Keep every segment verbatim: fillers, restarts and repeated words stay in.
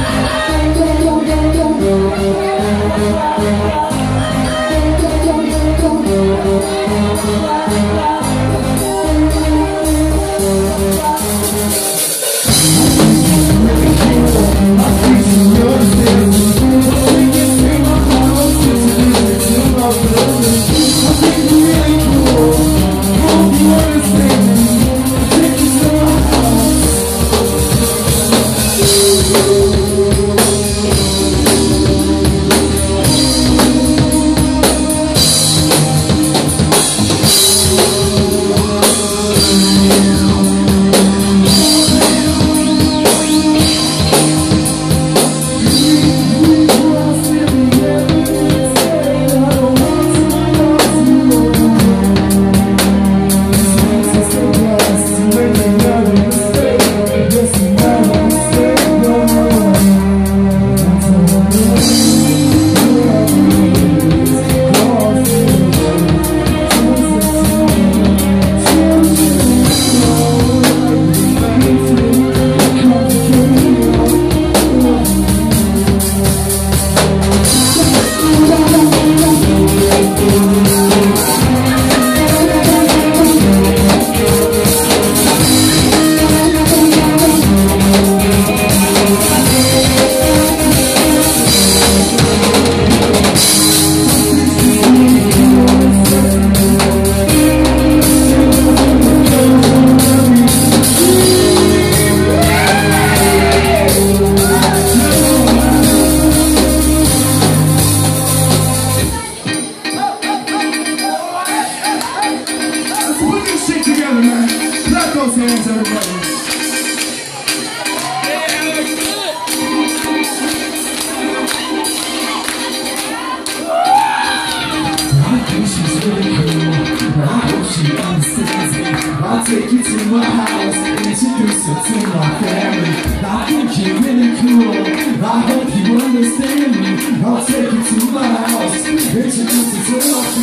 I'll take you to my house, introduce you to my family. I think you're really cool, I hope you understand me. I'll take you to my house, introduce you to my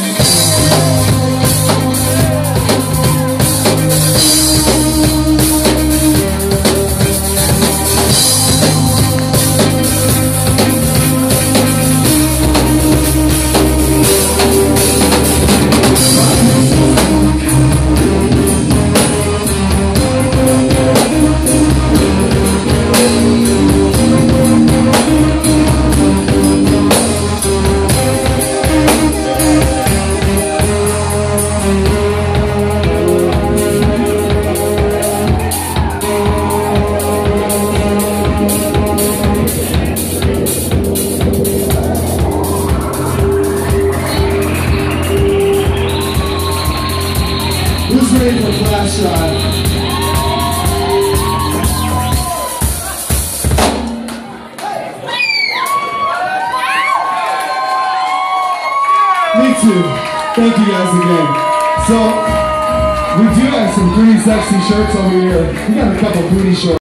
family. Who's ready for the last shot? Me too. Thank you guys again. So, we do have some pretty sexy shirts over here. We got a couple booty shorts.